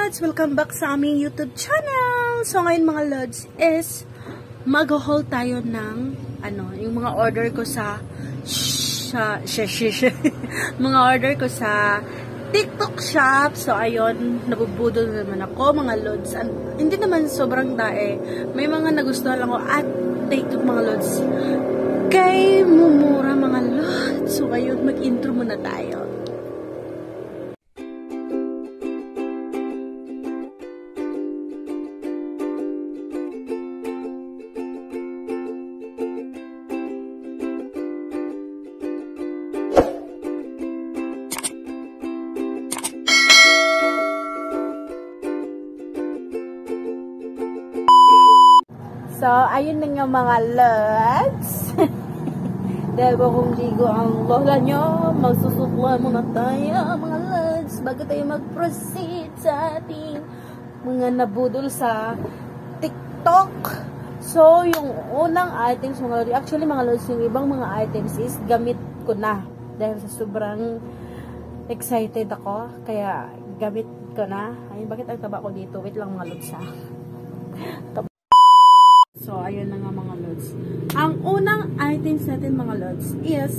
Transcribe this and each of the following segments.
Lods! Welcome back sa aming YouTube channel! So ngayon mga Lods is mag-haul tayo ng yung mga order ko sa mga order ko sa TikTok shop. So ayun, nabubudol naman ako mga Lods. Hindi naman sobrang dae. May mga nagustuhan lang ako at TikTok mga Lods. Kay mumura mga Lods. So ayun, mag-intro muna tayo. So, ayun na nga mga Lods. Dahil kung ligo ang lola nyo, magsusukla muna tayo mga Lods bago tayo mag-proceed sa ating mga nabudol sa TikTok. So, yung unang items mga Lods, actually mga Lods, yung ibang mga items is gamit ko na. Dahil sa sobrang excited ako, kaya gamit ko na. Ayun, bakit ang taba ko dito? Wait lang mga Lods ha. So, ayun na nga mga Lods. Ang unang items natin mga Lods is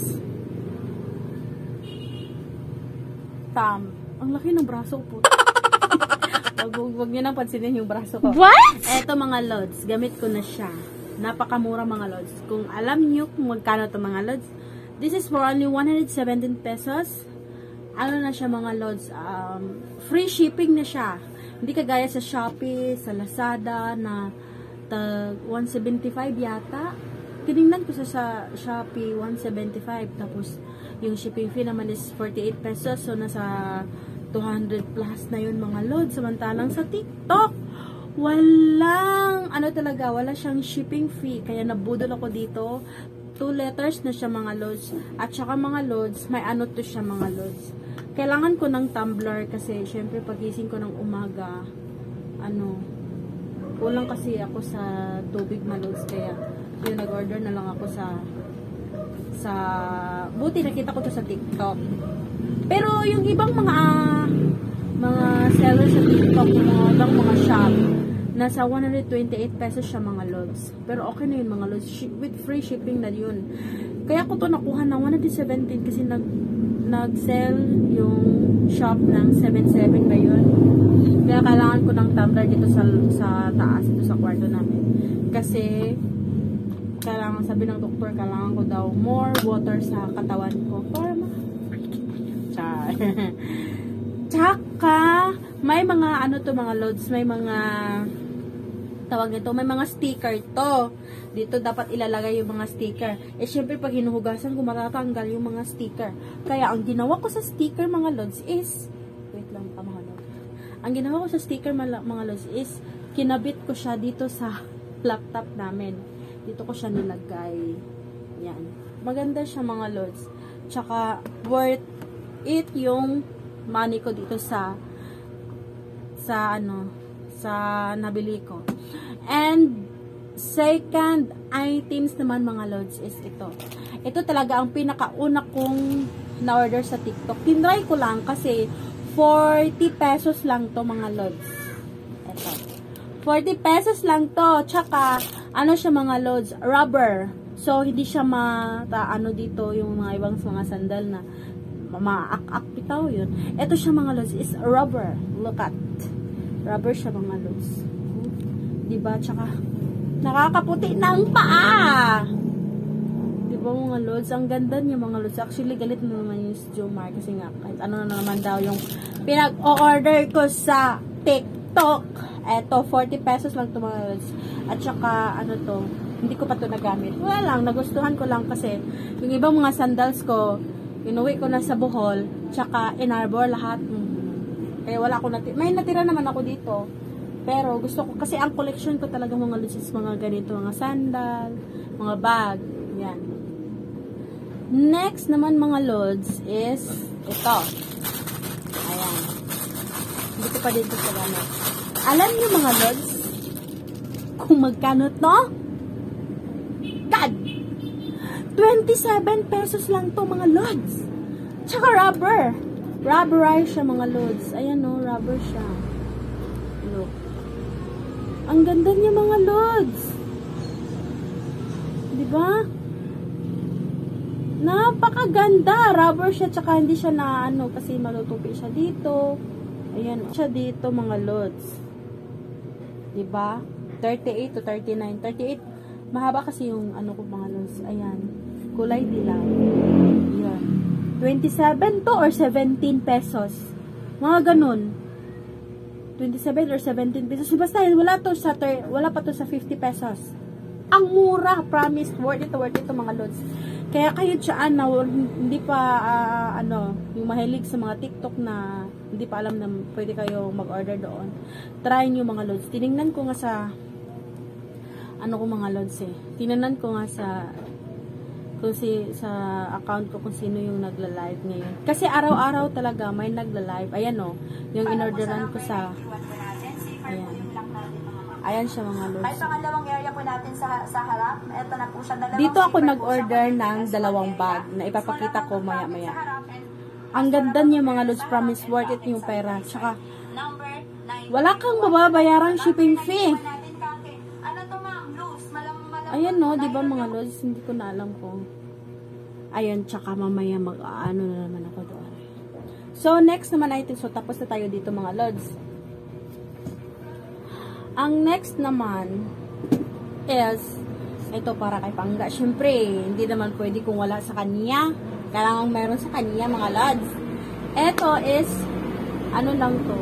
ang laki ng braso ko po. Wag nyo nang pansinin yung braso ko. What? Eto mga Lods, gamit ko na siya. Napakamura mga Lods. Kung alam nyo kung magkano to mga Lods, this is for only 117 pesos. Ano na siya mga Lods? Free shipping na siya. Hindi kagaya sa Shopee, sa Lazada na 175 yata. Tinignan ko sa Shopee 175, tapos yung shipping fee naman is 48 pesos, so nasa 200 plus na yun mga Lods. Samantalang sa TikTok walang wala siyang shipping fee, kaya nabudol ako dito. 2 letters na siya mga Lods. At saka mga Lods, may to siya mga Lods. Kailangan ko ng tumbler kasi syempre pagising ko ng umaga kulang kasi ako sa tubig mga Lods, kaya yung nag-order na lang ako sa buti nakita ko to sa TikTok. Pero yung ibang mga seller sa TikTok, mga shop, nasa 128 pesos siya mga Lods. Pero okay na yun mga Lods, with free shipping na yun. Kaya ko to nakuha ng 117 kasi nag-sell yung shop ng 77 na yun. Kaya kailangan ko ng tumbler dito sa taas, dito sa kwarto namin. Kasi kailangan, sabi ng doktor, kailangan ko daw more water sa katawan ko para tsaka may mga to mga Lods, may mga tawag nito, may mga sticker to. Dito dapat ilalagay yung mga sticker. Syempre pag hinuhugasan ko matatanggal yung mga sticker. Kaya ang ginawa ko sa sticker mga Lods is, wait lang pa mga Lods. Ang ginawa ko sa sticker mga Lods is, kinabit ko siya dito sa laptop namin. Dito ko siya nilagay. Yan. Maganda siya mga Lods. Tsaka worth it yung money ko dito sa nabili ko. And second items naman mga Lods is ito. Ito talaga ang pinakauna kong na-order sa TikTok. Tinry ko lang kasi 40 pesos lang to mga Lods. Ito. 40 pesos lang to. Tsaka siya mga Lods, rubber. So hindi siya dito yung mga ibang mga sandal na maak-ak bitaw yun. Ito siya mga Lods is rubber. Look at. Rubber siya mga Lods. Diba? Tsaka nakakaputi ng paa. Diba mga Lods? Ang ganda niya mga Lods. Actually galit na naman yung Jomar kasi nga kahit ano na naman daw yung pinag-order ko sa TikTok. Eto 40 pesos lang ito mga Lods. At saka hindi ko pa ito nagamit. Wala lang, nagustuhan ko lang kasi yung ibang mga sandals ko inuwi ko na sa Bohol, tsaka in Arbor lahat. Kaya wala ako may natira naman ako dito. Pero gusto ko, kasi ang collection ko talaga mga Lods is mga ganito, mga sandal, mga bag, yan. Next naman mga Lods is ito. Ayan. Hindi ko pa dito sa gamit. Alam niyo mga Lods, kung magkano to? God! 27 pesos lang to mga Lods. Tsaka rubber. Rubberized siya mga Lods. Ayan o, rubber siya. Look. Ang ganda niya mga lods. Diba? Napakaganda. Rubber siya, tsaka hindi siya na ano, kasi malutupi siya dito. Ayan, siya dito mga lods. Diba? 38 to 39. 38, mahaba kasi yung ano ko mga lods. Ayan. Kulay dilaw. Ayan. 27 to or 17 pesos. Mga ganun. 27 or 17 pesos. Basta wala pa to sa 50 pesos. Ang mura, promise, worth it mga lods. Kaya kayo dyan na hindi pa yung mahilig sa mga TikTok na hindi pa alam na pwede kayo mag-order doon. Try nyo mga lods. Tiningnan ko nga sa mga lods Tiningnan ko nga sa account ko kung sino yung nagla-live ngayon. Kasi araw-araw talaga may nagla-live. Ayan yung inorderan ko sa ayan. Ayan siya mga lods. Ay, pangalawang area po natin sa harap. Ito na po siya. Dito ako nag-order ng dalawang bag na ipapakita ko maya-maya. Ang ganda niya mga lods. Promise worth it yung pera. Tsaka wala kang mababayarang shipping fee. Ayan di ba mga lods, hindi ko na alam kung ayan, tsaka mamaya mag-ano na naman ako doon. So, next naman natin, so tapos na tayo dito mga lods. Ang next naman is, ito para kay Pangga. Siyempre, hindi naman pwede kung wala sa kanya. Kailangan meron sa kanya mga lods. Ito is, ano lang to,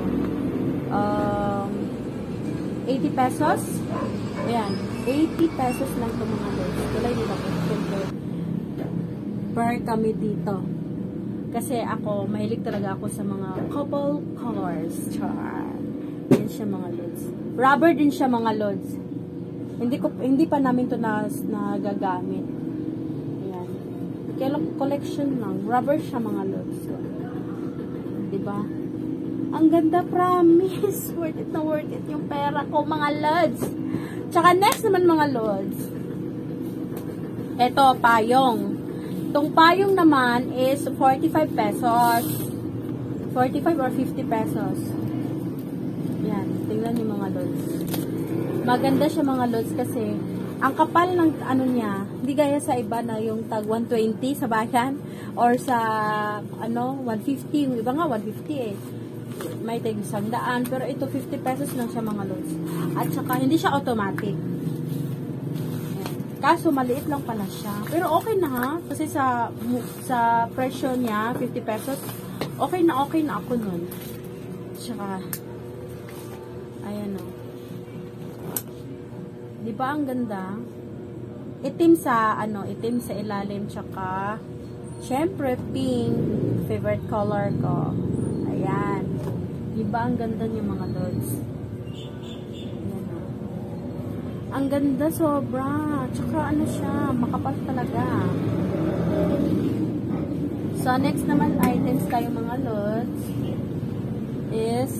80 pesos. Ayan. 80 pesos lang ito mga lods. Kulay dito ako. Per kami dito. Kasi ako, mahilig talaga ako sa mga couple colors. Char. Yan siya mga lods. Rubber din siya mga lods. Hindi pa namin ito nagagamit. Ayan. Kaya collection lang. Rubber siya mga lods. So, diba? Ang ganda, promise. Worth it yung pera ko mga lods. Tsaka next naman mga lods, eto, payong. Itong payong naman is 45 pesos. 45 or 50 pesos. Yan, tingnan niyo mga lods. Maganda siya mga lods kasi ang kapal ng ano niya, hindi gaya sa iba na yung tag 120 sa bayan or sa 150. Yung iba nga 150 may tag 100, pero ito 50 pesos lang siya mga lods. At saka hindi siya automatic. Kaso maliit lang pala siya. Pero okay na ha, kasi sa presyo niya 50 pesos, okay na ako nun. Tsaka ayan di ba ang ganda? Itim sa ilalim, tsaka syempre pink, favorite color ko. Ayan. Diba ang ganda niya mga lods? Ayan. Ang ganda sobra. Tsaka siya, makapal talaga. So, next naman items tayo mga lods is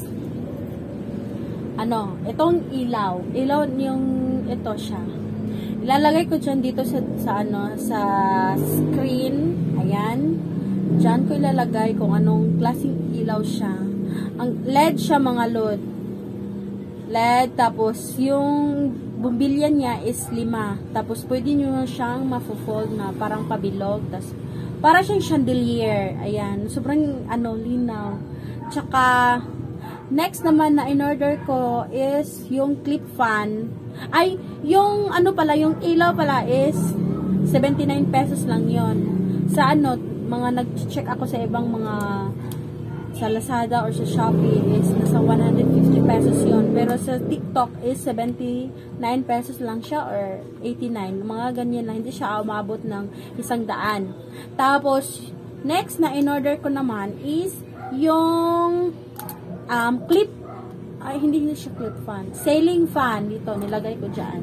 itong ilaw. Ilaw yung ito siya. Ilalagay ko dyan dito sa screen. Ayan. Diyan ko ilalagay kung anong klaseng ilaw siya. Ang LED siya mga load. LED, tapos yung bumbilya niya is 5. Tapos pwede nyo siyang ma-fold na parang pabilog. Tapos para siyang chandelier. Ayan. Sobrang linaw. Tsaka next naman na in-order ko is yung clip fan. Ay, yung yung ilaw pala is 79 pesos lang yon. Sa mga nag-check ako sa ibang mga sa Lazada or sa Shopee is nasa 150 pesos yon. Pero sa TikTok is 79 pesos lang siya or 89. Mga ganyan lang. Hindi siya umabot ng 100. Tapos, next na in-order ko naman is yung clip, hindi siya clip fan. Ceiling fan. Dito, nilagay ko dyan.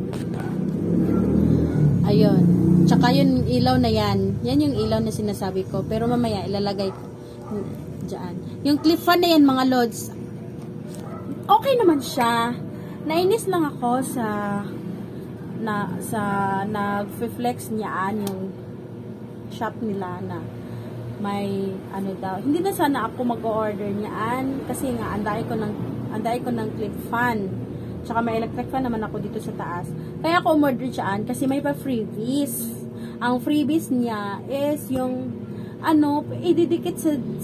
Ayun. Tsaka yung ilaw na yan. Yan yung ilaw na sinasabi ko. Pero mamaya, ilalagay ko dyan. Yung clip fan na yan, mga lods, okay naman siya. Nainis lang ako sa nag-flex niyaan yung shop nila na may daw. Hindi na sana ako mag-order niyaan kasi nga anday ko ng Anday ko ng clip fan. Tsaka may electric fan naman ako dito sa taas. Kaya ako umorder dyan kasi may pa freebies. Ang freebies niya is yung ididikit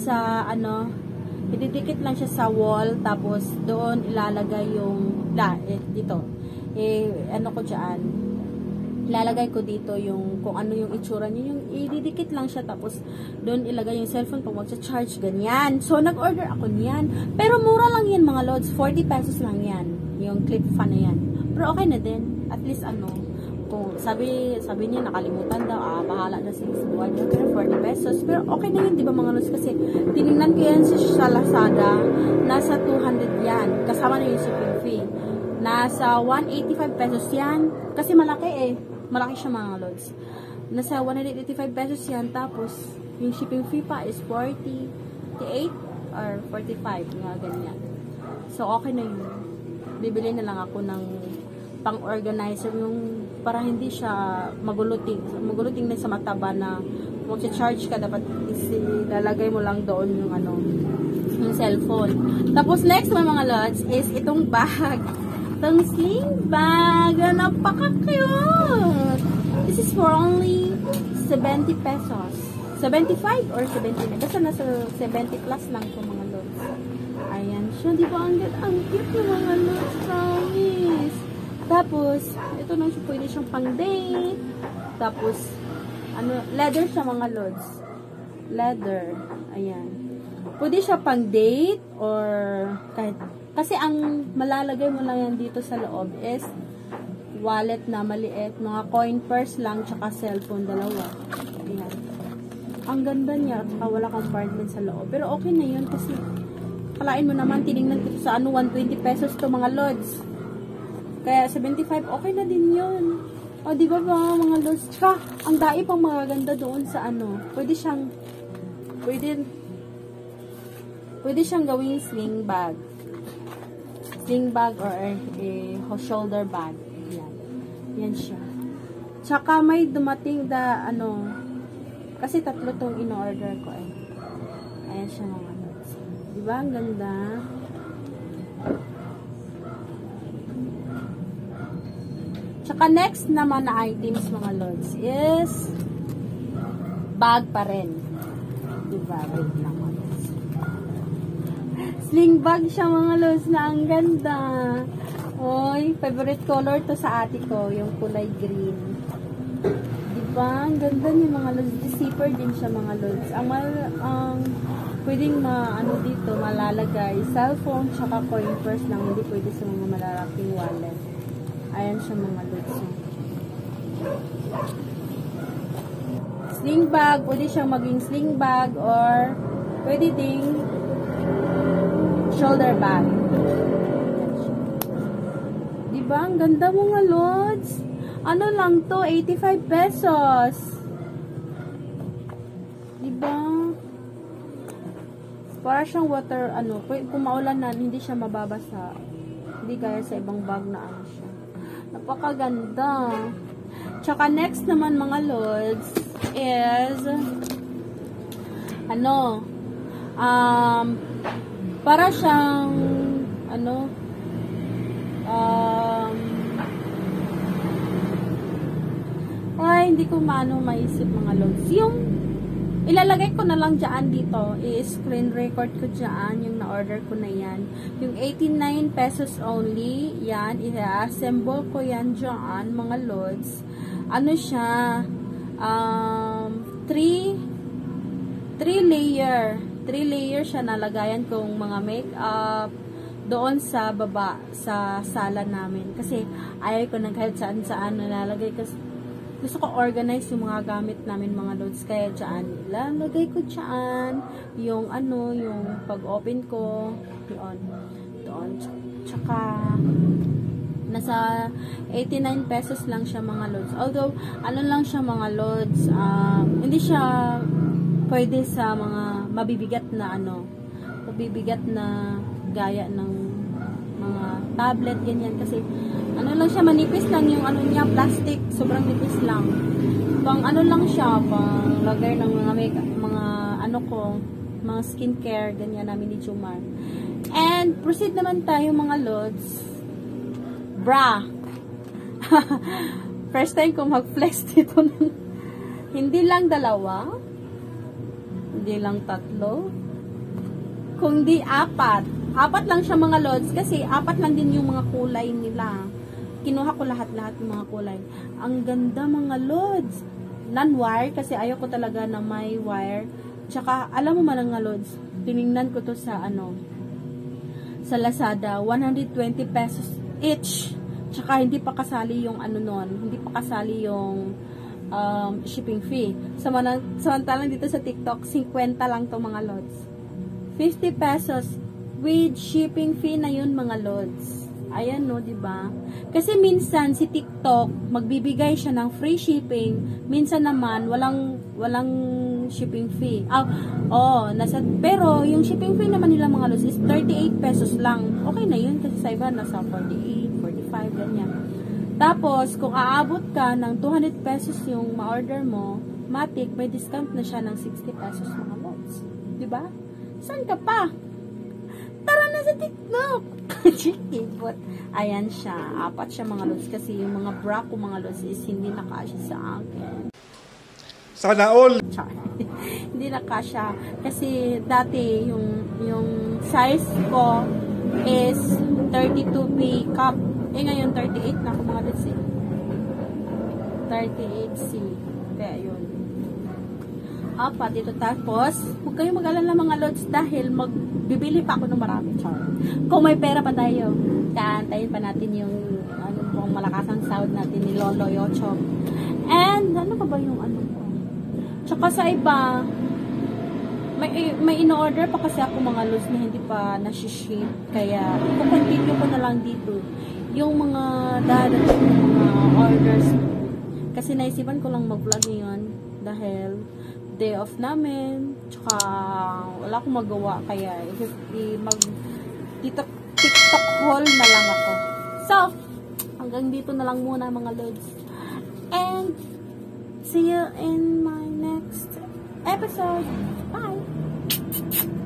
ididikit lang siya sa wall, tapos doon ilalagay yung dito. Ko dyan, ilalagay ko dito yung kung ano yung itsura niya, yung ididikit lang siya, tapos doon ilagay yung cellphone pag magsa-charge, ganyan. So nag-order ako niyan, pero mura lang yan mga lods, 40 pesos lang yan yung clip fan na yan, pero okay na din, at least kung sabi niya nakalimutan daw, bahala na si buwan niya, pero 40 pesos, pero okay na yun, di ba mga lods, kasi tinignan ko yan sa Lazada, nasa 200 yan, kasama na yung shipping fee, nasa 185 pesos yan, kasi malaki malaki siya mga lods, nasa 185 pesos yan, tapos yung shipping fee pa is 48 or 45, nga ganyan. So okay na yun, bibili na lang ako ng pang-organizer, yung para hindi siya maguluting na sa mataba na magcha-charge ka, dapat ilalagay mo lang doon yung yung cellphone. Tapos next mga lods is itong bag, itong sling bag, napaka-cute. This is for only 70 pesos, 75 or 79, basta nasa 70 plus lang po mga lods. Ayan siya, di ba ang cute ng mga lods, promise. Tapos, ito na siya, pwede siyang pang-date. Tapos, leather siya mga lods. Leather. Ayan. Pwede siya pang-date or kahit, kasi ang malalagay mo lang yan dito sa loob is wallet na maliit, mga coin purse lang, tsaka cellphone, dalawa. Ayan. Ang ganda niya, at wala compartment sa loob. Pero okay na yun kasi, kalain mo naman, tinignan ko sa 120 pesos to mga lods. Kaya 75, okay na din yun. O, di ba mga lods? Tsaka, ang dai pang magaganda doon sa pwede siyang gawing sling bag. Sling bag or a shoulder bag. Yan. Yan siya. Tsaka may dumating kasi 3 tong in-order ko Ayan siya mga lods. Di ba? Ang ganda. Tsaka next naman na items mga lods is bag pa rin. Diba? Wait lang mga lods. Sling bag siya mga lods na ang ganda. Oy, favorite color to sa ate ko, yung kulay green. Diba? Ang ganda niya mga lods. Zipper din siya mga lods. Ang pwedeng dito malalagay cellphone tsaka coin purse lang, hindi pwede sa mga malalaking wallet. Ayan siya mga lods. Sling bag, pwede siyang maging sling bag or pwede ding shoulder bag. Diba? Ang ganda mga lods. Ano lang to? 85 pesos. Diba? Para siyang water, kung maulan na, hindi siya mababasa. Hindi gaya sa ibang bag na siya. Napakaganda. Tsaka next naman mga lods is para siyang hindi ko maisip mga lods. Yung ilalagay ko na lang dyan dito is screen record ko dyan yung na-order ko na yan. Yung 89 pesos only, yan, i-assemble ko yan dyan, mga lods. Siya, 3 layer siya, nalagayan kong mga makeup doon sa baba, sa sala namin. Kasi ayaw ko na kahit saan nalalagay kasi gusto ko organize yung mga gamit namin mga lods, kaya dyan ilalagay ko dyan yung yung pag-open ko doon. Tsaka nasa 89 pesos lang siya mga lods, although lang siya mga lods, hindi siya pwede sa mga mabibigat na gaya ng mga tablet, ganyan, kasi lang siya, manipis lang yung niya, plastic, sobrang nipis lang. Lang siya, pang lagay ng mga makeup, mga mga skincare, ganyan namin ni Jumar. And proceed naman tayo mga lods. Bra. First time ko mag-flex dito ng hindi lang 2, hindi lang 3, kundi 4. 4 lang siya mga lods kasi 4 lang din yung mga kulay nila. Kinuha ko lahat-lahat ng mga kulay. Ang ganda mga lods. Non-wire kasi ayaw ko talaga na may wire. Tsaka alam mo man mga lods, tiningnan ko to sa sa Lazada, 120 pesos each. Tsaka hindi pa kasali yung hindi pa kasali yung shipping fee. Samantalang dito sa TikTok, 50 lang to mga lods. 50 pesos with shipping fee na yun mga lods. Ayan no, diba? Kasi minsan si TikTok, magbibigay siya ng free shipping, minsan naman walang shipping fee. Pero yung shipping fee naman nila mga lods is 38 pesos lang. Okay na yun kasi sa iba nasa 48, 45, ganyan. Tapos, kung aabot ka ng 200 pesos yung ma-order mo, matik, may discount na siya ng 60 pesos mga lods. Diba? Saan ka pa? Tara na sa TikTok! Chikipot. Ayan siya. 4 siya mga lods kasi yung mga bra ko mga lods is hindi nakasya sa akin. Sana all! Hindi nakasya. Kasi dati yung size ko is 32P cup. Ngayon 38 na ako mga lods eh. 38C. Kaya yun. Dito tapos, huwag kayong mag-alala mga lods dahil magbibili pa ako ng marami. Kung may pera pa tayo, taantayin pa natin yung malakasang sound natin ni Lolo Yocho. And, ano pa ba yung ko? Tsaka sa iba, may in-order pa kasi ako mga lods na hindi pa nasi-ship. Kaya, i-continue ko na lang dito yung mga dadating mga orders. Kasi naisipan ko lang mag-vlog ngayon dahil day off namin, tsaka wala akong magawa, kaya TikTok haul na lang ako. So, hanggang dito na lang muna mga lods. And, see you in my next episode. Bye!